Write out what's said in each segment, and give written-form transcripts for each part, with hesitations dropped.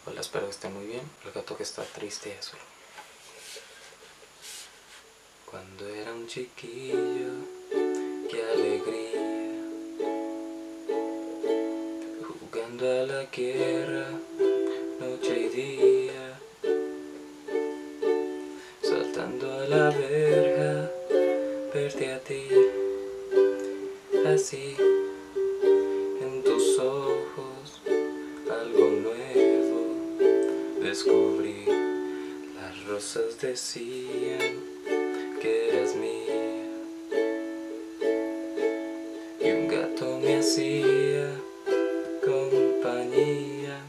Hola, espero que esté muy bien. El gato que está triste y azul. Cuando era un chiquillo, qué alegría, jugando a la guerra, noche y día, saltando a la verja, verte a ti, así, en tus ojos, algo nuevo, descubrí. Las rosas decían que eras mía, y un gato me hacía compañía.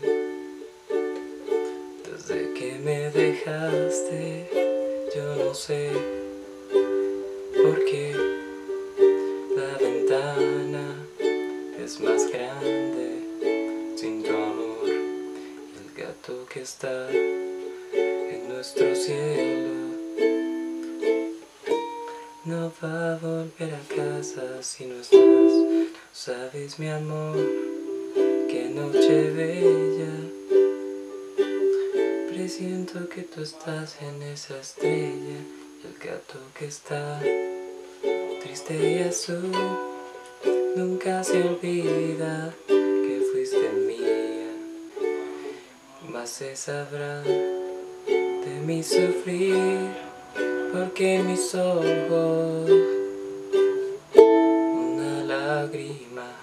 Desde que me dejaste, yo no sé por qué la ventana es más grande sin tu amor. El gato que está en nuestro cielo no va a volver a casa si no estás. Sabes, mi amor, qué noche bella, presiento que tú estás en esa estrella. El gato que está triste y azul nunca se olvida que fuiste mía, mas se sabrá de mi sufrir, porque en mis ojos una lágrima